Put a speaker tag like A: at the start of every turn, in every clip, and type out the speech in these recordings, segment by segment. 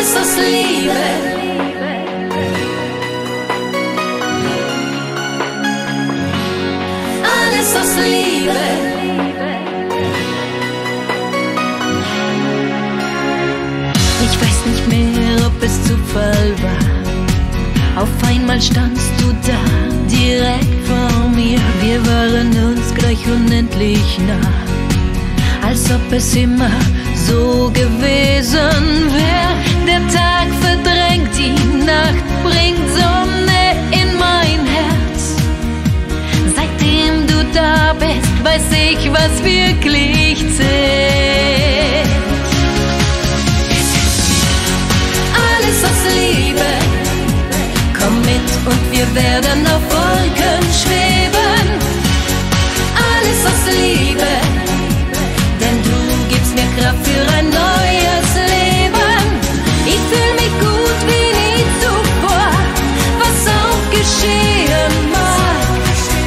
A: alles aus Liebe. Alles aus Liebe. Ich weiß nicht mehr, ob es Zufall war. Auf einmal standst du da, direkt vor mir. Wir waren uns gleich unendlich nah, als ob es immer so gewesen wäre. Der Tag verdrängt die Nacht, bringt Sonne in mein Herz. Seitdem du da bist, weiß ich, was wirklich zählt. Alles aus Liebe, komm mit und wir werden auf Wolken schweben. Alles aus Liebe, denn du gibst mir Kraft für ein neues Leben. Ich fühl mich gut wie nie zuvor, was auch geschehen mag.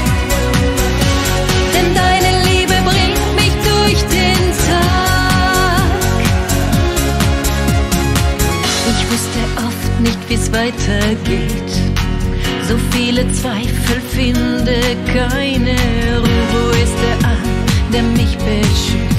A: Denn deine Liebe bringt mich durch den Tag. Ich wusste oft nicht, wie's weitergeht. So viele Zweifel, finde keine Ruhe. Wo ist der Arm, der mich beschützt?